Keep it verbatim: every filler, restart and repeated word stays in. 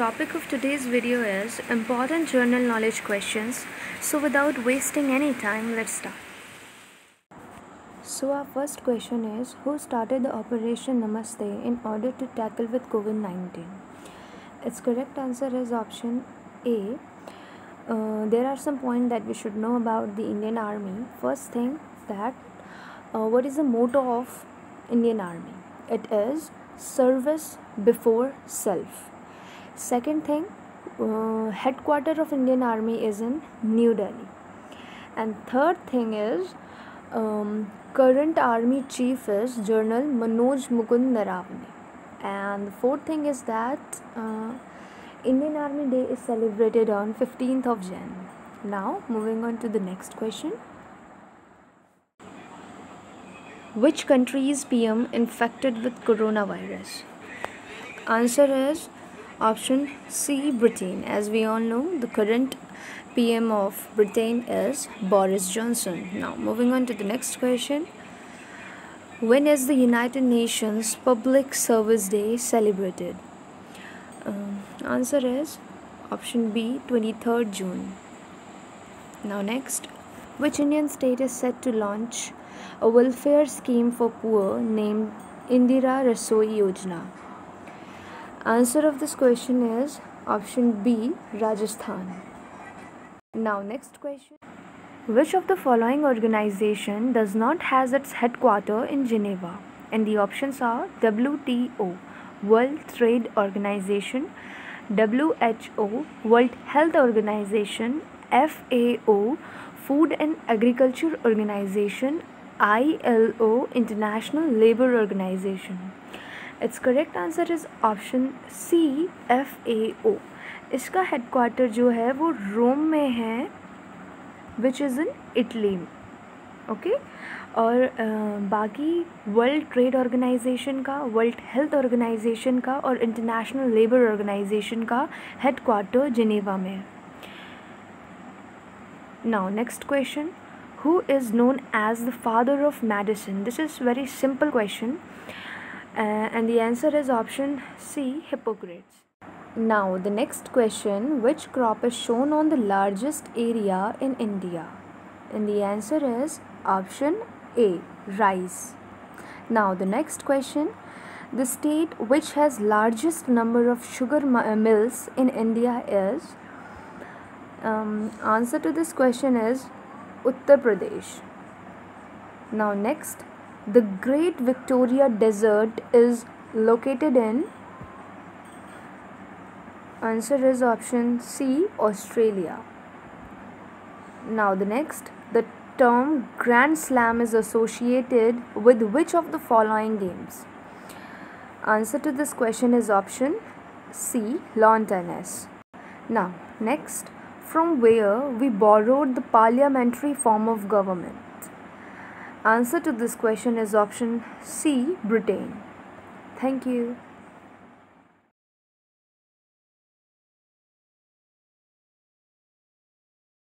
topic of today's video is important general knowledge questions. So without wasting any time, let's start. So our first question is, who started the Operation Namaste in order to tackle with COVID nineteen? Its correct answer is option A. Uh, there are some points that we should know about the Indian Army. First thing, that uh, what is the motto of Indian Army? It is service before self. Second thing, uh, headquarter of Indian Army is in New Delhi. And third thing is, um, current army chief is General Manoj Mukund Naravane. And the fourth thing is that uh, Indian Army Day is celebrated on fifteenth of January. Now moving on to the next question. Which country's P M infected with coronavirus? Answer is option C, Britain. As we all know, the current P M of Britain is Boris Johnson. Now moving on to the next question. When is the United Nations Public Service Day celebrated? Um, answer is option B, twenty-third June. Now next, which Indian state is set to launch a welfare scheme for poor named Indira Rasoi Yojana? Answer of this question is option B, Rajasthan. Now next question. Which of the following organization does not has its headquarters in Geneva? And the options are W T O, World Trade Organization, W H O, World Health Organization, F A O, Food and Agriculture Organization, I L O, International Labour Organization. Its correct answer is option C, F A O. इसका headquarter जो है वो Rome में है, which is in Italy. Okay, और uh, बाकी world trade organisation का, world health organisation का और इंटरनेशनल लेबर ऑर्गेनाइजेशन का हेडक्वार्टर जिनेवा में है. Now next question. Who is known as the father of medicine? This is very simple question, uh, and the answer is option C, Hippocrates. Now the next question, which crop is shown on the largest area in India? And the answer is option A, rice. Now the next question, the state which has largest number of sugar mills in India is, um, answer to this question is Uttar Pradesh. Now next, the Great Victoria Desert is located in, answer is option C, Australia. Now the next, the term Grand Slam is associated with which of the following games? Answer to this question is option C, lawn tennis. Now next, from where we borrowed the parliamentary form of government? Answer to this question is option C, Britain. Thank you.